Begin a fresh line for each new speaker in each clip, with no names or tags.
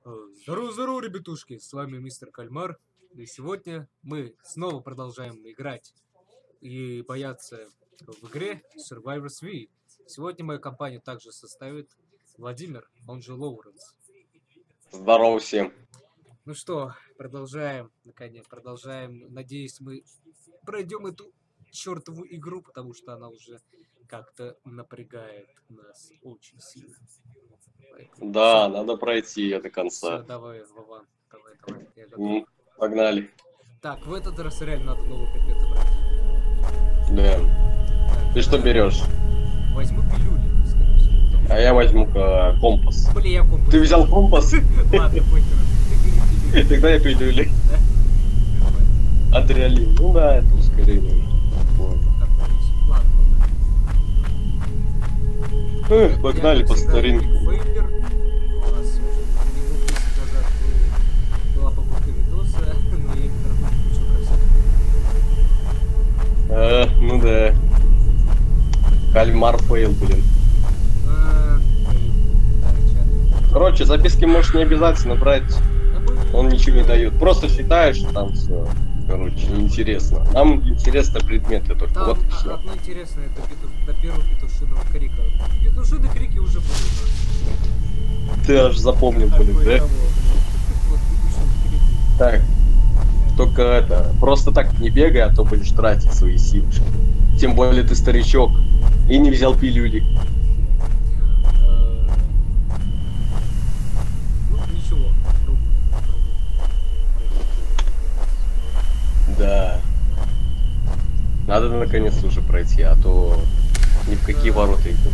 Здорово, здорово, ребятушки, с вами мистер Кальмар, и сегодня мы снова продолжаем играть и бояться в игре Survivors V. Сегодня мою компанию также составит Владимир, он же Лоуренс.
Здорово всем.
Ну что, продолжаем, наконец, продолжаем. Надеюсь, мы пройдем эту чертову игру, потому что она уже как-то напрягает нас очень сильно. Поэтому
Да, надо пройти ее до конца.
все, давай, Вован, давай, я готов.
Погнали.
Так, в этот раз реально надо новые предметы брать.
Да.
Так,
Ты что берешь?
возьму пилюли, скорее всего.
А я возьму компас.
Блин, я компас.
Ты взял компас?
Ладно, похер.
Тогда я пилюли.
Да?
Адреналин. Ну да, это ускорение.
Ладно.
Погнали по старинке.
Фейлер. У нас минут 10 назад была попытка видоса, но я не торгую ничего красивого.
Ну да. Кальмар фейл, блин. Короче, записки можешь не обязательно брать. Он ничего не дает. Просто считаешь, там все. Короче, неинтересно. Нам интересны предметы только.
Там
вот все.
одно интересное, это до первого петушиного крика. Петушиные крики уже были у нас.
Ты аж запомнил, блин, да? Так. Только это, просто так не бегай, а то будешь тратить свои силы. Тем более ты старичок и не взял пилюли.
Ну, ничего.
Да. Надо наконец-то уже пройти, а то ни в какие ворота идут.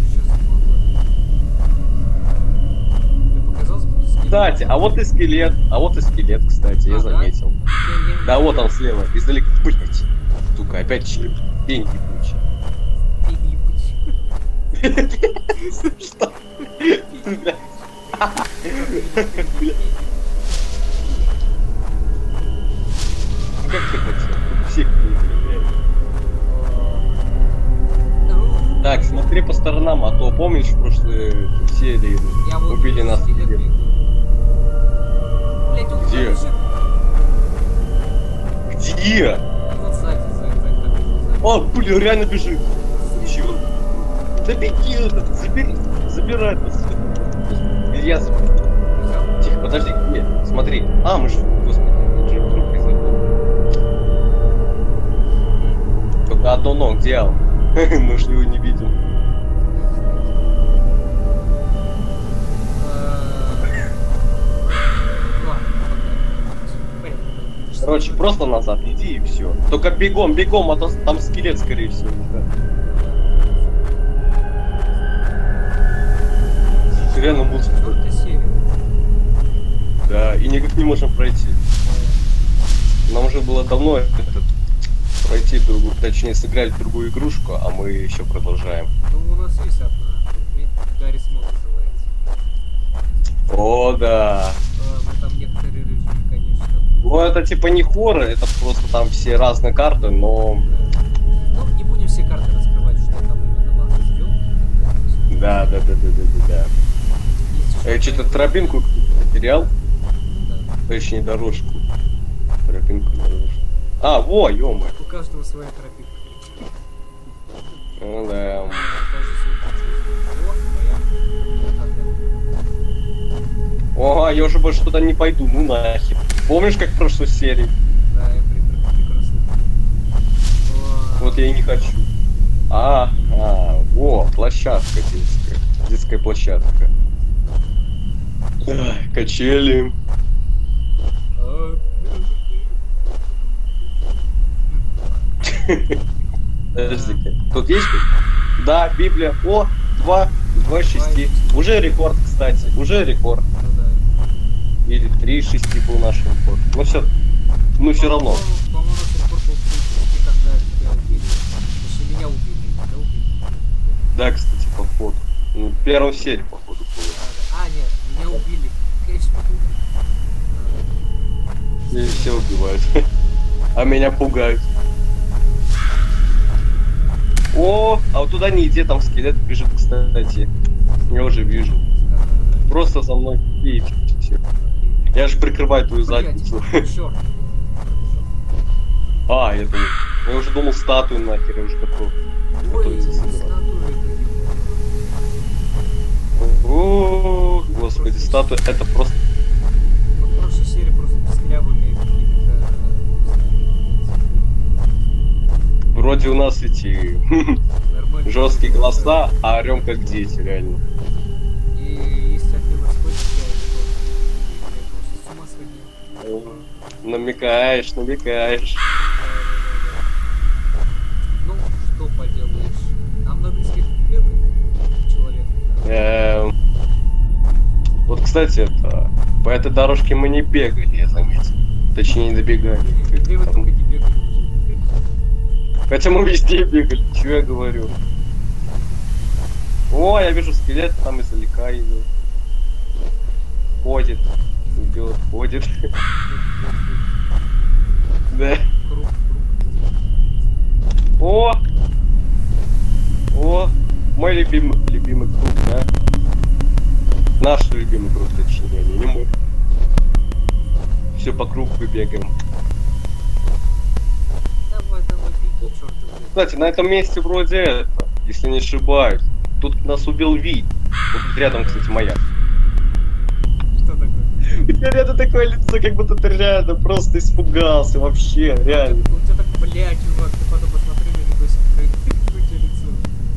Кстати, а вот и скелет. Кстати, я заметил. Да, вот он слева, издалека. Блять. Сука, опять чип. Пень ебучий. Что? Блять. Как ты хотел? Всех блядь. Так, смотри по сторонам, а то помнишь в прошлой серии убили нас. Где? Где?
Вот сзади.
О, блин, реально бежит. Чего? Да беги, забирай нас. Илья, тихо, подожди, нет, смотри. А, мы же, господи, это же вдруг из только одно но, где он? Мы же его не видим. Короче, просто назад иди и все. Только бегом, а то там скелет, скорее всего. Реально музыка. Да, и никак не можем пройти. Нам уже было давно пройти другую, точнее сыграть в другую игрушку, а мы еще продолжаем.
Ну, у нас есть одна, Гарри Смот называется.
О, да.
Но там некоторые режимы, конечно.
Ну, это типа не хоррор, это просто там все разные карты, но...
Ну, не будем все карты раскрывать, что там именно вас ждет.
Да. Я что-то тропинку потерял.
Да.
Точнее, дорожку. Тропинку, дорожку. А, во, ё-моё.
У каждого своя тропинка.
Ну да. Ага, я уже больше туда не пойду, ну нахер. Помнишь, как в прошлой серии?
Да, я прекрасно.
Вот я и не хочу. Во, площадка детская. Детская площадка. Качели. Подожди-ка. Тут есть? Да, Библия. О, 2 из 6. Уже рекорд, кстати. Уже рекорд.
Ну да.
Или 3 из 6 был наш рекорд. Ну все равно.
По-моему, наш рекорд был 3, когда тебя убили. Точнее, меня убили.
Да, кстати, походу. Ну, в первом серии, походу, было.
Нет, меня убили. Конечно,
Меня все убивают. А меня пугают. О, а вот туда не иди, там скелет бежит, кстати. Я уже вижу. Просто за мной. окей, всё. Я же прикрываю твою задницу.
Черт.
А, я думал. Я уже думал статую нахер, я уже готов.
Ой,
Готовиться собирал.
статуя это.
О, господи, статуя это просто...
Вот в прошлой серии просто писклявыми какими-то...
Вроде у нас эти
нормальными
жесткие голоса, а орем как дети, реально.
И если от него скотча, я просто с ума сходил.
Намекаешь, намекаешь.
Ну, что поделаешь. Нам надо искать бедных человека.
Вот, кстати, это... По этой дорожке мы не бегали, я заметил. Точнее, не добегали.
Где вы
Там.
только не бегали?
Хотя мы везде бегали, чего я говорю. О, я вижу скелет, там издалека идет. Ходит. Идет, ходит. Да.
Круг.
О! О! Мой любимый круг, да? Наш любимый круг, точнее, не мой. Все по кругу бегаем.
Давай, беги, черт.
Кстати, на этом месте вроде это, если не ошибаюсь, тут нас убил Ви. Вот тут рядом, кстати, моя.
Что такое?
У тебя рядом такое лицо, как будто ты реально просто испугался, вообще, реально.
У тебя так, бля, чувак, ты потом посмотри на видосик, какое у тебя лицо.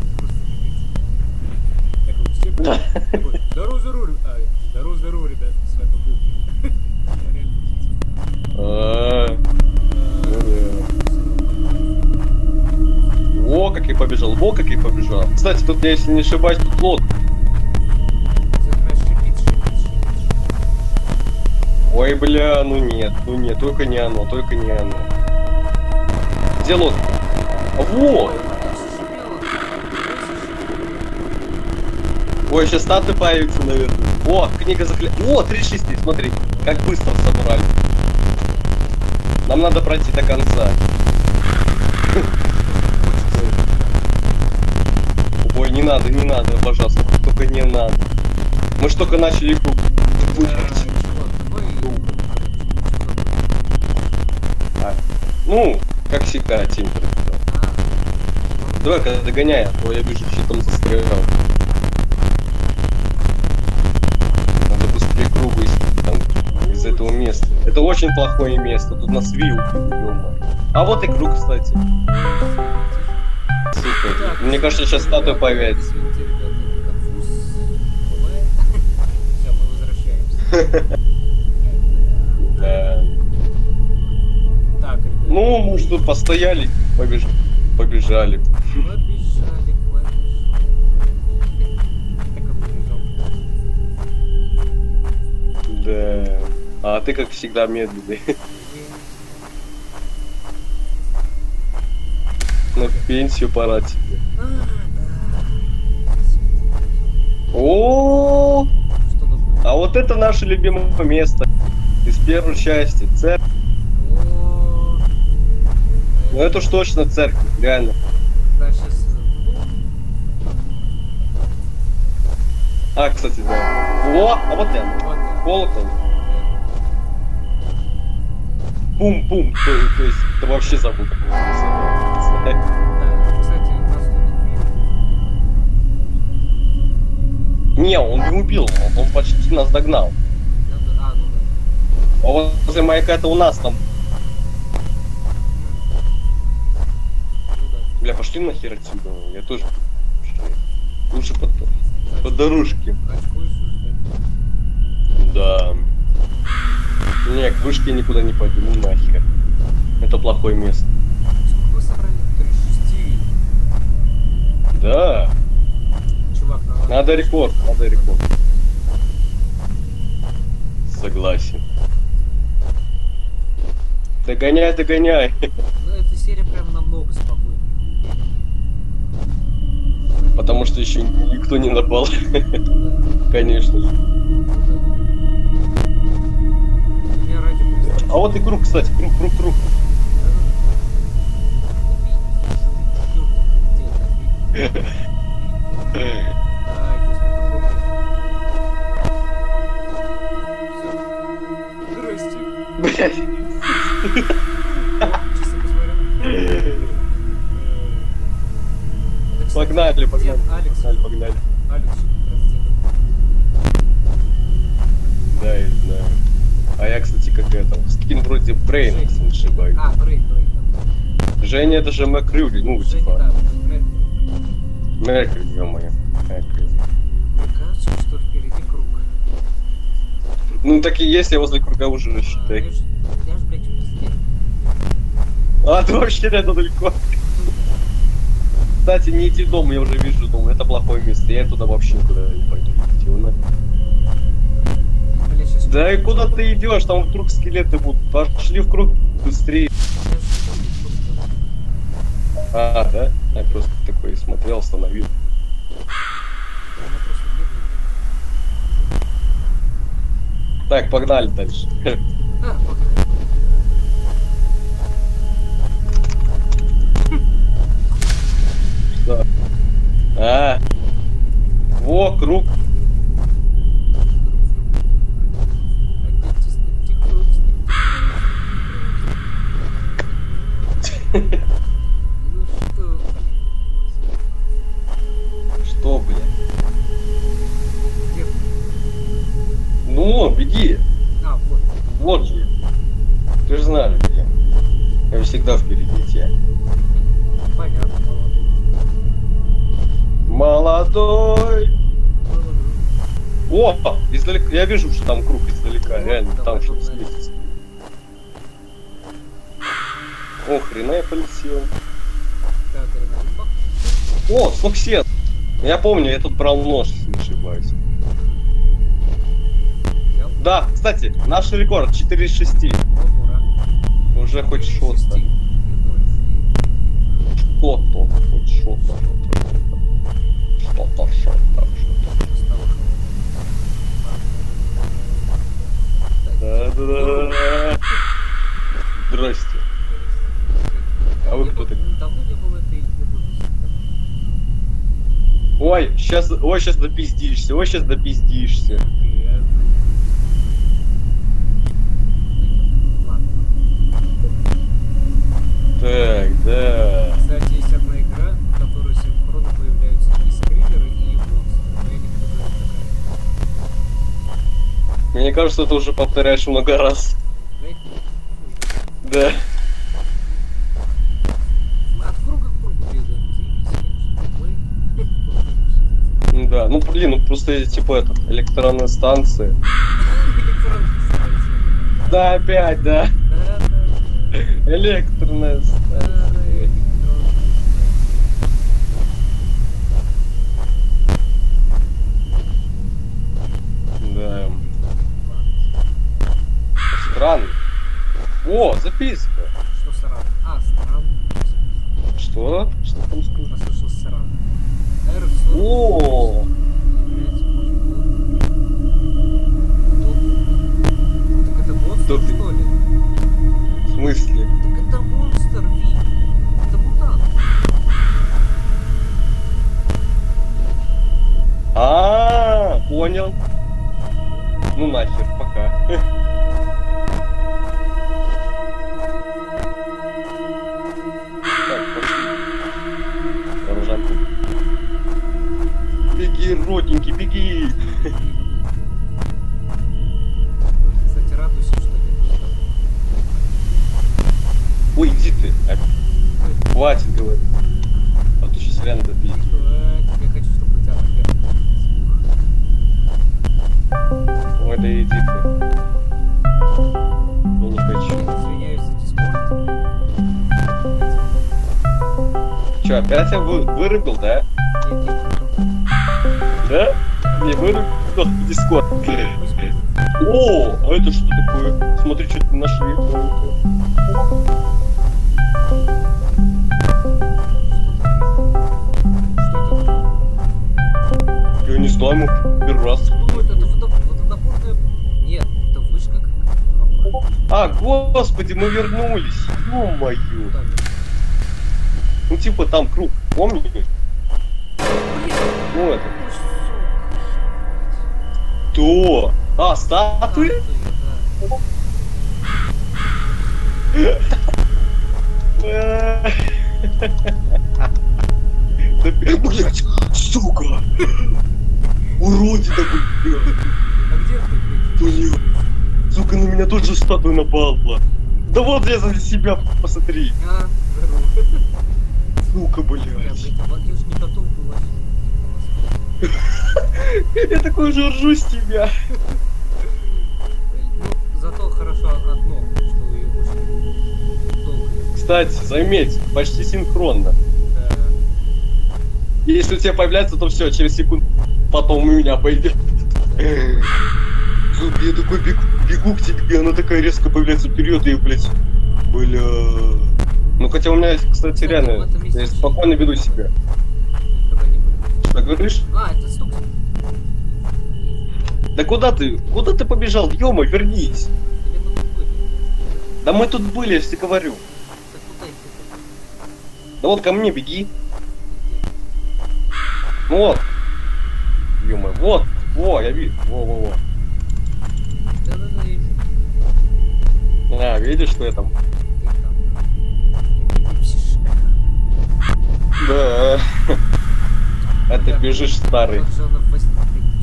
Просто такой, такой, здорово, ребят, с вами был.
О, как я побежал, во, как я побежал. Кстати, тут, если не ошибаюсь, тут лодка. Ой, бля, ну нет, только не оно, только не оно. Где лодка? А, во! Ой, сейчас статы появятся, наверное. О, книга О, 3.6, смотри, как быстро собрали. Нам надо пройти до конца. Ой, не надо, пожалуйста, только не надо. Мы ж только начали круг. Ну, как всегда, тень пролетел. Давай-ка догоняй, а то я вижу, что там застрял. Надо быстрее кругу из этого места. Это очень плохое место, тут нас вил. А вот и круг, кстати. Супер.
Так,
Мне кажется, сейчас статуя появится.
Извините, ребята, конфуз бывает. Все, мы возвращаемся.
Да.
Так, ребята.
Ну, мы что, постояли, побежали.
Побежали. Так и побежал.
Да. А ты, как всегда, медленный. На пенсию пора тебе. О,
Что такое?
а вот это наше любимое место из первой части. Церковь.
О,
Ну это уж точно церковь, реально.
да, сейчас.
А, кстати, да. О, а вот я.
Вот,
Колокол. Бум-бум. То есть, ты вообще забыл, как его называется.
да, кстати, нас тут
Не, он не убил, он почти нас догнал.
да. Ну да.
А вот возле маяка это у нас там.
Ну да.
Бля, пошли нахер отсюда. Я тоже. Лучше по дорожке.
Очкуешь уже,
Да. Не, к вышке никуда не пойду, ну нахер. Это плохое место.
да? Сколько вы собрали? 3, 6.
Да.
Чувак,
Надо рекорд, надо рекорд. Согласен. Догоняй, догоняй.
Ну, эта серия прям намного спокойнее.
Потому что еще никто не напал.
Да.
Конечно же.
Мне ради просто.
А вот и круг, кстати, круг. Блядь.
Чисто посмотрим. Это, кстати,
Погнали,
дед
погнали.
Алекс.
Погнали.
Алекс как раз дедом.
Да, я знаю. А я, кстати, как это, скин вроде Брейн, если не ошибаюсь.
А, Брейн.
Женя, это же Макрюли, ну,
Женя,
типа.
да, Меркель.
Меркель, ё-моё. Меркель.
Мне кажется, что впереди круг.
Ну, так и есть, я возле круга уже,
Я
считай.
ж, блядь, в пизде.
А, ты вообще это далеко. Кстати, не иди в дом, я уже вижу дом, это плохое место, я туда вообще никуда не пойду. Идти, ну.
Бля, сейчас...
Да и куда ты идешь? Там вдруг скелеты будут. Пошли в круг быстрее. А, да? Я просто такой смотрел, остановил. Так, погнали дальше.
А, погнали.
Что? А, во, круг. Что, бля?
Где?
Ну, беги.
А, вот.
Вот же. Ты же знаешь, где. Я всегда впереди тебя.
Понятно.
Молодой. О, издалека. Я вижу, что там круг издалека.
Ну,
Реально,
давай,
там что-то
погнали.
светится. О, хрена я полетел.
Так, это
О, суксет. Я помню, я тут брал нож, если не ошибаюсь.
взял.
Да, кстати, наш рекорд 4 из 6.
О, ура.
Уже хоть что-то.
Шести.
Что-то. Хоть что-то. Что-то. Да-да-да. Здрасте. А вы кто такой?
Давно не было этой
Ой, сейчас допиздишься, ой, сейчас допиздишься. Так, да.
Кстати, есть одна игра, в которой синхронно появляются и скриперы, и монстры. Но я не буду говорить, какая.
Мне кажется, ты уже повторяешь много раз.
Знаете,
Да.
от круга к кругу бегаем. Заебись, конечно.
Ну да, ну блин, ну просто типа это, электронная станция.
Электронная станция.
Да, опять, да.
Да.
Электронная станция. Да. Странно. О, записка.
Что срано? А, странно.
Что? Что там сказано?
Послышал срано.
О!
Так это монстр,
Кто ты?
что ли?
В смысле?
Так это монстр, Ви. Это мутант.
Понял. Ну нахер, пока. Так, пошли. Продолжаем путь. Беги, родненький, беги!
Кстати, радуйся, что нет.
Ой, иди ты. Хватит, говорю. А то сейчас реально добьет.
Я хочу, чтобы у тебя наверх.
Ой, да иди ты. Я не хочу.
Извиняюсь за дискорд.
Че, опять я вырубил, да?
Нет, я не
Да? Не вырубил Дискорд.
Пусть будет.
О, а это что такое? Смотри, что-то нашли. Я не знаю, мы первый раз.
Ну, это водонапорная... Нет, это вышка какая-то.
А, господи, мы вернулись. Ё-моё.
Куда же?
Ну типа там круг, помните?
Блин,
Ну это.
ой, сука.
То. А, статуи?
Да.
Блять, сука! Уродина, блядь!
А где ты?
Блядь. Сука, на меня тут же статуя напала. Да вот я за себя, посмотри.
А, здорово.
Сука,
Бля,
блядь.
блядь, я же не готов был.
Я такой уже ржу с тебя.
Ну, зато хорошо одно, что вы очень долго.
Кстати, заметь, почти синхронно.
Да.
Если у тебя появляется, то все, через секунду потом у меня пойдет. Сука, я такой бегу к тебе, она такая резко появляется вперед, и, блядь, бля. Ну хотя у меня, кстати, реально, я спокойно веду себя.
Никогда не было.
Что говоришь?
А, это стук.
Да куда ты? Куда ты побежал? Ё-моё, вернись.
Или мы тут были?
Да мы тут были, я же тебе говорю.
Так куда идти?
Да вот ко мне беги. Ну вот. Ё-моё, вот. Во, я вижу. Во-во-во.
Да-да-да, я вижу.
А, видишь, что я там?
Ты там. Ellipsis.
Да. А ты бежишь старый.
Как же она в восьми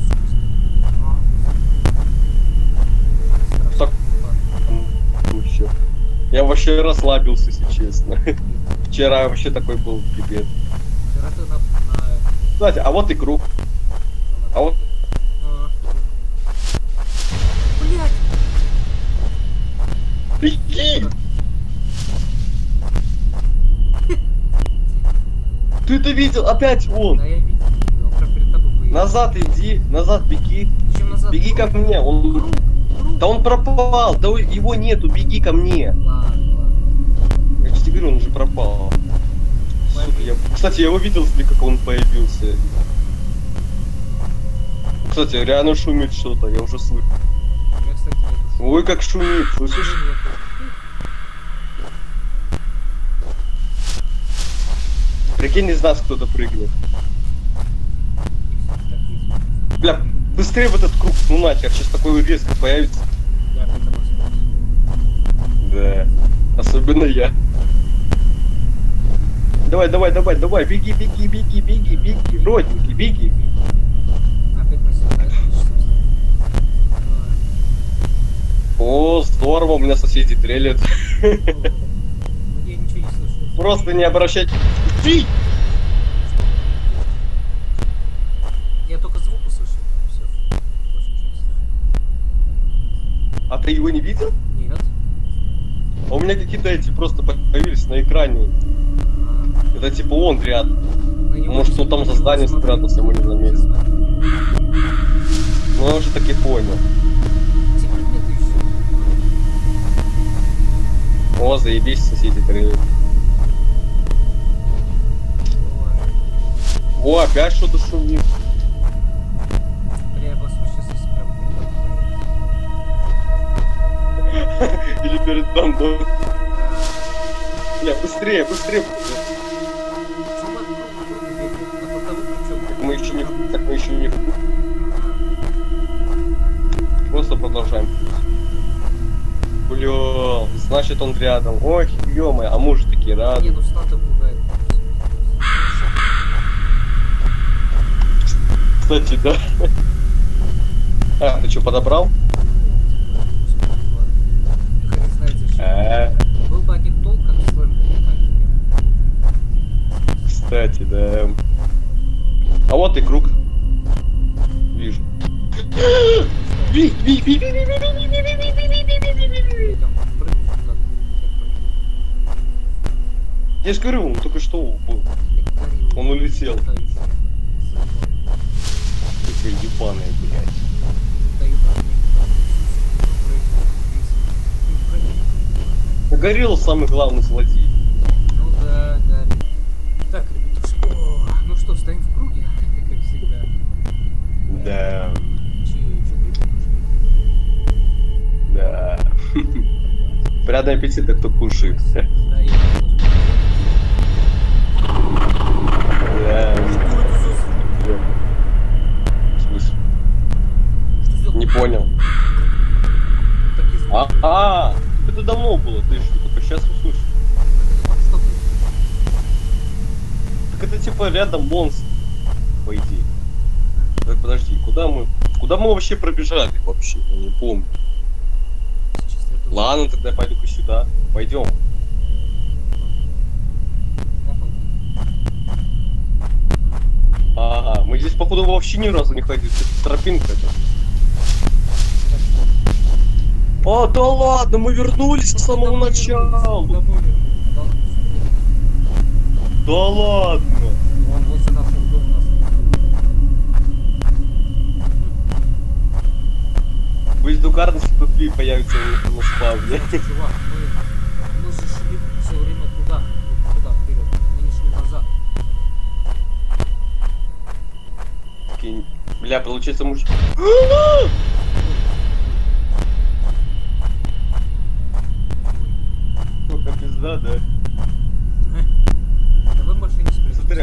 Так. Ну всё. Я вообще расслабился, если честно. Вчера вообще такой был пипец.
Вчера ты на...
Кстати, а вот и круг. А вот.
Блять!
Беги! Ты это видел? Опять он!
Да, я видел. Он прям перед тобой появился.
Назад иди, назад беги.
Чем назад?
Беги ко мне. Он...
Круг.
Да он пропал, да его нету, беги ко мне.
Ладно.
Я тебе говорю, он уже пропал. Сука, Кстати, я его видел, как он появился. Кстати, реально шумит что-то, я уже слышу.
Я, кстати, нету.
Ой, как шумит, слышишь?
Нету.
Прикинь, из нас кто-то прыгнет.
Так есть.
Бля, быстрее в этот круг, ну нахер, сейчас такой резко появится.
Я опять обосрался.
Да, особенно я. Давай, беги, родненький, беги.
Опять на себя.
О, здорово, у меня соседи трелят.
Я ничего не слышу.
Просто не обращать. Фи!
Я только звук услышал. Все. Больше ничего не слышу.
А ты его не видел?
Нет.
А у меня какие-то эти просто появились на экране.
А,
Это типа он рядом.
на него
Может, он
не-
там
на
за
него
зданием
смотри.
спрятался, мы не заметили.
Смотри.
Ну, я уже так и понял.
Эти предметы еще.
О, заебись, соседи трелят. О, опять что-то шумит.
Бля, я послушаю, сейчас прям перед тобой.
Или перед домом. Бля, быстрее.
Чувак, круг бегает. На фронтовой крючок.
Так мы еще не. Просто продолжаем. Бля, значит он рядом. Ой, ё-моё, а мужик такие
Не,
рады.
ну статуя пугает.
Кстати, да. А, ты что, подобрал?
Хрен знает зачем. Был бы один толк, как в своем
Кстати, да. А вот и круг. Вижу. Я же говорю, он только что был. Он улетел. Такая ебаная, блядь. Горел самый главный злодей.
Ну да, да. Так, ребятушки. О, ну что, стоим в круге, как всегда.
Да.
Ребятушки.
Да. Приятного аппетита, кто кушает.
Да, я
Да. В смысле? Не понял. А, это давно было, ты что, только сейчас услышу.
Что ты?
Так это типа рядом монстр, по идее. Так, подожди, куда мы вообще пробежали вообще? Я не помню.
Честно, это
Ладно, тогда пойду-ка сюда. Пойдем.
я понял.
Ага, мы здесь, походу, вообще ни разу не ходили. Это тропинка это. А, да ладно, мы вернулись с самого начала.
Домой вернулись.
Да ладно.
Он возле нашего дома нас.
Пусть дугарность тупи появится на спавне.
Чувак, мы же шли все время туда, вперед. Мы не шли назад.
Окей. Бля, получается муж... Сколько пизда, да?
Давай в машине спрячемся.
Смотри.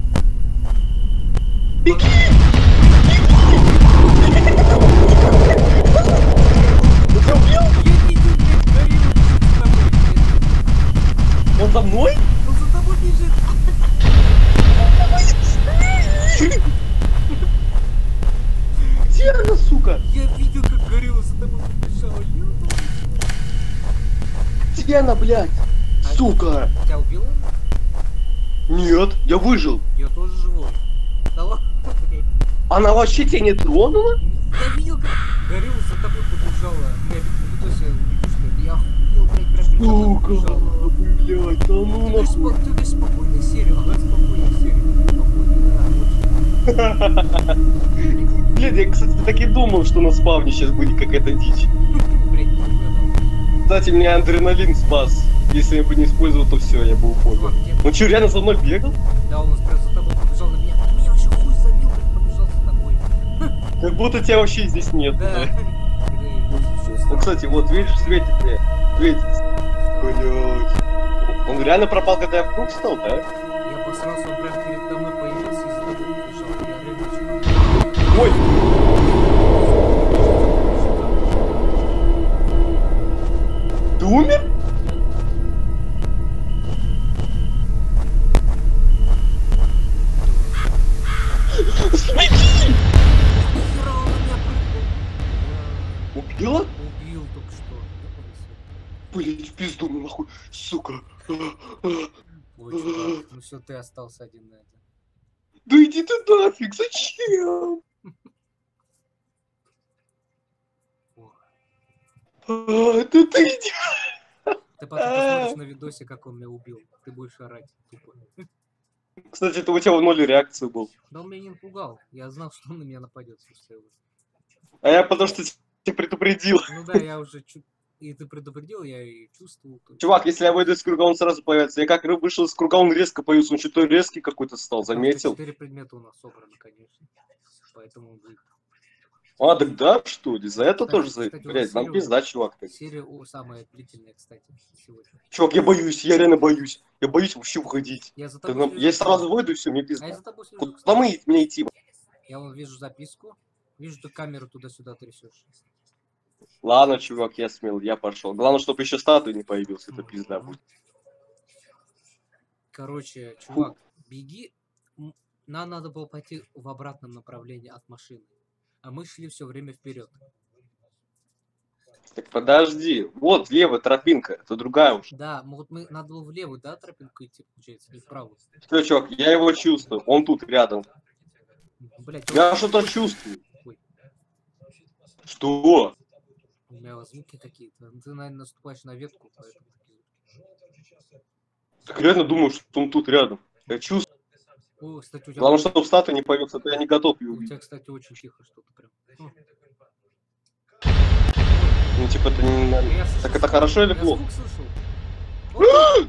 Ты убил?
Я видел, блядь, горилла бежит за тобой.
Он за мной?
Он за тобой бежит.
Где она, сука?
Я видел, как горилла за тобой побежала.
Где она, блядь? Сука!
Тебя убила?
Нет, я выжил.
Я тоже живой. Да ладно, блядь.
Она вообще тебя не тронула?
Я видел, как горилла за тобой побежала. Я видосе увидел, что я охуел, блядь, прям передо мной
Сука,
побежала.
блядь, да ну нахуй.
Ты говоришь спокойная серия, ага, спокойная серия. Спокойная, да, очень.
Блин, я, кстати, так и думал, что на спавне сейчас будет какая-то дичь.
Блядь, не угадал.
Кстати, меня адреналин спас. Если я бы не использовал, то все, я бы упомнил.
Чувак, где?
Ну что, реально за мной бегал?
Да, он прям за тобой побежал на меня. Ты меня вообще хуй забил, как побежал за тобой.
Как будто тебя вообще здесь нет.
Да.
Ну, кстати, вот, видишь, светит мне. Светит. Блядь. Он реально пропал, когда я в круг встал, да?
Я посрался, он прям передо мной появился и за тобой побежал. Я реально
Ой! Ты умер? Смотри!
Нахера он на меня прыгнул?
Убила?
Убил только что.
Блять, в пизду мне нахуй, сука.
Ой, чувак, ну все, ты остался один на это.
Да иди ты нафиг, зачем? Да ты иди.
Ты потом посмотришь на видосе, как он меня убил. Ты будешь орать тупо.
Кстати, это у тебя в ноль реакции был.
Да он меня не напугал. Я знал, что он на меня нападет.
А я потому что тебя предупредил.
Ну да, я уже и ты предупредил, я и чувствовал.
Чувак, если я выйду из круга, он сразу появится. Я как вышел из круга, он резко появился. Он что-то резкий какой-то стал, заметил.
4 предмета у нас собраны, конечно. Поэтому он будет.
А, так да, что ли? За это
Кстати,
тоже,
кстати,
блядь,
вот
нам
серию-
пизда, чувак.
Серия самая длительная, кстати, сегодня.
Чувак, я боюсь, я реально боюсь. Я боюсь вообще уходить.
Я за
Да
тобой
нам- Я
слежу.
сразу выйду, и все, мне
А я
пизда.
за тобой слежу,
Куда
кстати.
мне идти?
Я вон вижу записку. Вижу, ты камеру туда-сюда трясешь.
Ладно, чувак, я смел, я пошел. Главное, чтобы еще статуи не появился, это пизда будет.
Короче, чувак, беги. Нам надо было пойти в обратном направлении от машины. А мы шли все время вперед.
Так подожди, вот левая тропинка, это другая уже.
Да, вот мы надо было в левую, да, тропинку идти, получается, не в правую.
Все, чувак, я его чувствую, он тут рядом.
Блять,
Я что-то чувствую.
Ой.
Что?
У меня звуки какие-то. Ты, наверное, наступаешь на ветку, поэтому такие звуки.
Так реально думаю, что он тут рядом. Я чувствую.
О, кстати, у тебя,
Главное, чтобы статуя не появился, то я не готов ее
у
увидеть.
тебя, кстати, очень тихо что-то прям.
Ну, типа, это не...
Я слышу
Так это
звук.
хорошо или
Я
плохо?
звук слышал. Вот.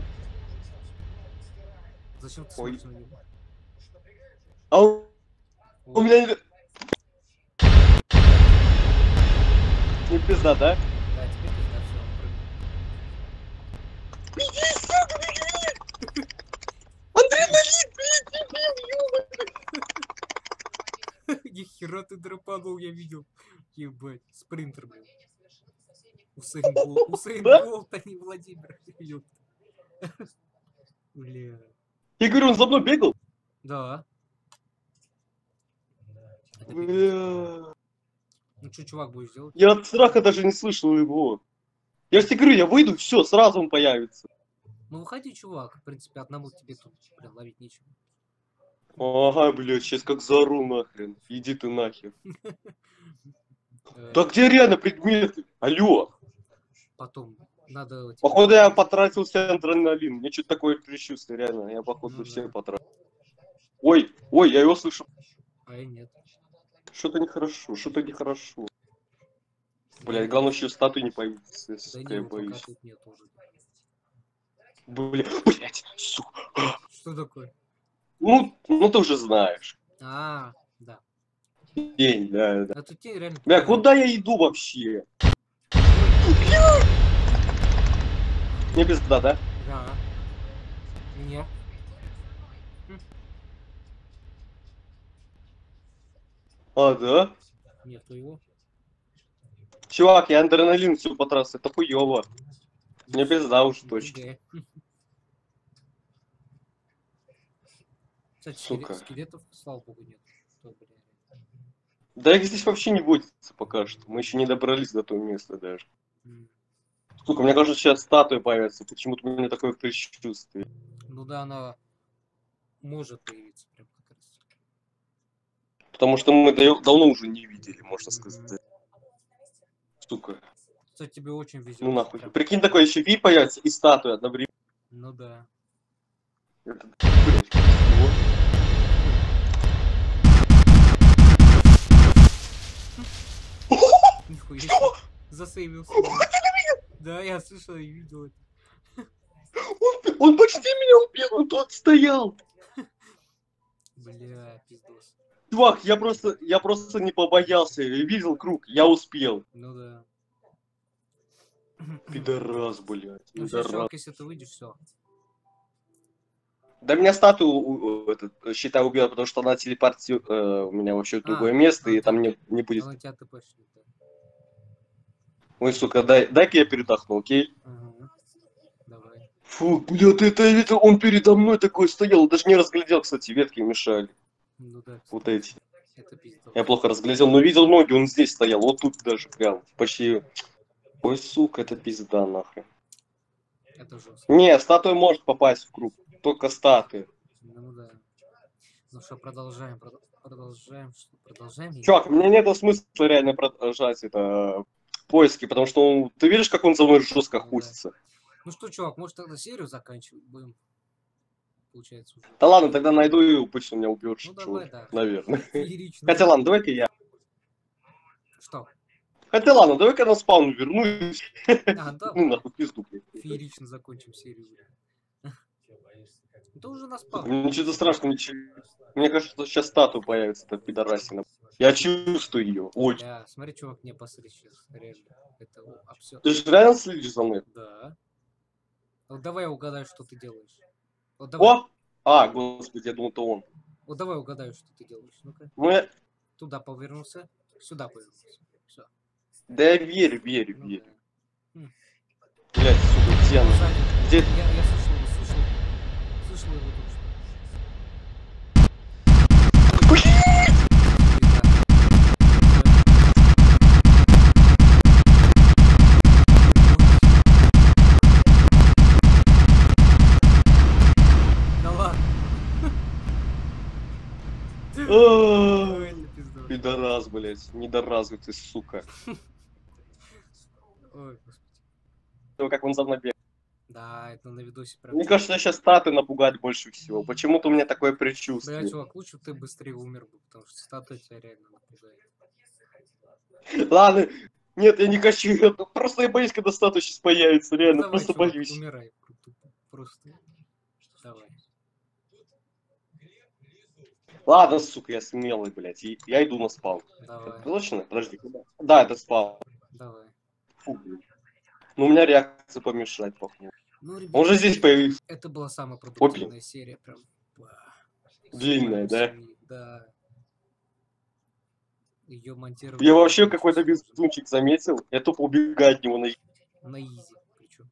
Зачем ты
Ой.
смотришь на него?
А у
Вот.
меня... Не пизда, да?
Да, теперь пизда, всё, он прыгнул.
Иди, сука, беги! Адреналин, блядь,
Нихера ты драпанул, я видел. Ебать, спринтер, блин. Усейн
Да?
Болт, а не Владимир. Ёпта. Бля.
Я говорю, он за мной бегал.
Да. Это пиздец.
Бля.
Ну что, чувак, будешь делать?
Я от страха даже не слышал его. Я же тебе говорю, я выйду, все, сразу он появится.
Ну выходи, чувак. В принципе, одному тебе тут, блин, ловить нечего.
Ага, блядь, сейчас как заору нахрен. Иди ты нахер.
Э,
Да где реально предметы? Алло.
Потом надо... типа,
Походу я потратил все адреналин. Мне что-то такое предчувствие, реально. Я походу
Ну
все
да.
потратил. Ой, я его слышу.
А я нет.
Что-то нехорошо, что-то нехорошо.
Да
Блядь,
нет.
главное, еще статуи не появится,
Да
сука,
не,
я
его пока
боюсь.
тут нет уже.
Блядь, сука.
Что такое?
Ну ты уже знаешь.
А, да.
День, да.
А тут тень реально...
Бля,
пугает.
куда я иду вообще? Не пизда, да?
Да. Нет.
А, да?
Нету его.
Чувак, я адреналин все потратил, это хуёво. Мне пизда уж точно.
ГГ. Кстати,
Сука.
скелетов, слава богу, нет. Что, бля.
Да их здесь вообще не водится пока что. Мы еще не добрались до того места даже.
М.
Сука, мне кажется, сейчас статуя появится. Почему-то у меня такое предчувствие.
Ну да, она может появиться прям как раз.
Потому что мы давно уже не видели, можно сказать. Сука.
Кстати, тебе очень везет.
Ну нахуй.
Прям.
Прикинь, такой еще вид появится и статуя одновременно.
Ну да.
Это, блядь, чего?
Нихуя себе.
Чё?
Засейвился. Да, я слышал и видел это.
Он почти меня убил, он тут стоял.
Бля, пиздос.
Чувак, я просто не побоялся. Я видел круг, я успел.
Ну да.
Пидорас, блядь.
Ну все,
Пидорас.
чувак, если ты выйдешь, все.
Да меня статую, считай, убила, потому что она телепортирует меня вообще в другое место, и там не будет.
Она тебя тпшнет, да.
Ой, сука, дай-ка я передохну, окей?
Ага. Давай.
Фу, блядь, ты это видел? Он передо мной такой стоял, даже не разглядел, кстати, ветки мешали.
Ну да,
Вот эти.
это пиздос.
Я плохо разглядел, но видел ноги, он здесь стоял, вот тут даже прям, почти. Ой, сука, это пизда нахрен.
Это жестко.
Не, статуя может попасть в круг, только статуя.
Ну да. Ну что, продолжаем. Продолжаем.
Чувак, мне нет смысла реально продолжать это поиски, потому что ты видишь, как он за мной жестко
Ну да.
хустится.
Ну что, чувак, может тогда серию заканчивать будем? Получается уже.
Да ладно, тогда найду и пусть он меня убьет.
Ну давай, да.
Наверное.
Феерично.
Хотя ладно, давай-ка я.
Что?
Хотя ладно, давай-ка на спаун вернусь.
А,
Ну
давай.
нахуй, пизду, блядь.
Феерично закончим серию. Это уже на спал.
Мне что-то страшно, ничего. Мне кажется, что сейчас статуя появится, эта пидорасина. Я чувствую ее. Ой,
Да, смотри, чувак, не посмотри сейчас. Реально. Это все.
ты же реально следишь за мной?
Да. Вот давай я угадаю, что ты делаешь. Вот давай.
О! А, господи, я думал, это он.
Вот давай угадаю, что ты делаешь. Ну-ка.
Мы...
Туда повернулся. Сюда повернулся. Все.
Да я верю.
Ну,
Блядь,
да.
сука, где она?
Сзади.
Где?
Я слышал его только что. Да ладно. Ой, это пиздец.
Пидорас, блядь. Недоразвитый, ты, сука.
Ой, господи.
Как он за мной бегает.
Да, это на видосе прям.
Мне кажется, сейчас статы напугать больше всего. Почему-то у меня такое предчувствие.
Бля, чувак, лучше бы ты быстрее умер бы, потому что статуя тебя реально напугает.
Ладно. Нет, я не хочу. Просто я боюсь, когда статуя сейчас появится. Реально,
Давай,
просто
чувак,
боюсь.
умирай. Просто. Давай.
Ладно, сука, я смелый, блядь. Я иду на спал.
Давай.
Точно? Подожди, куда? Да, это спал.
Давай.
Фу, блядь. Ну, у меня реакция помешать, походу.
Ну, ребята,
Он же здесь появился.
это была самая продуктивная серия, прям.
Длинная, да?
Да. Ее монтировали.
Я вообще какой-то безумчик заметил. Я тупо убегаю от него на
на изи включу.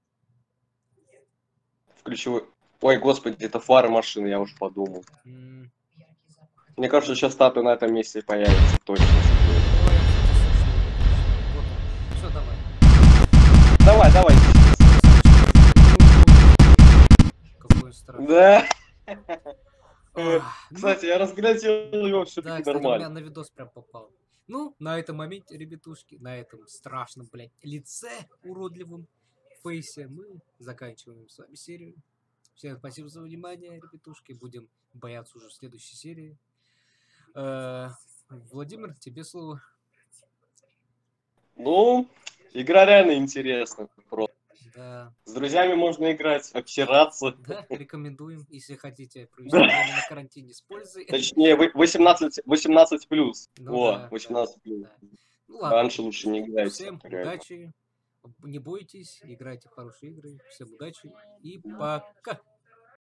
Включу. Ой, господи, это фары машины, я уже подумал. Мне кажется, сейчас статуя на этом месте появится, точно.
Все, давай.
Давай, давай.
Какой страх.
Да.
Ох,
Кстати, я разглядел его
да,
все-таки
кстати, у меня
нормально.
на видос прям попал. Ну, на этом моменте, ребятушки, на этом страшном, блядь, лице уродливом фейсе мы заканчиваем с вами серию. Всем спасибо за внимание, ребятушки. Будем бояться уже в следующей серии. Владимир, тебе слово.
Ну, игра реально интересная. Просто.
Да,
С друзьями можно играть, обсираться.
да, рекомендуем, если хотите провести время на карантине с пользой.
Точнее, 18 плюс.
Ну
Во,
да,
18 плюс.
да. Ну ладно.
Раньше лучше не играть.
Всем
реально.
удачи, не бойтесь, играйте в хорошие игры. Всем удачи и пока.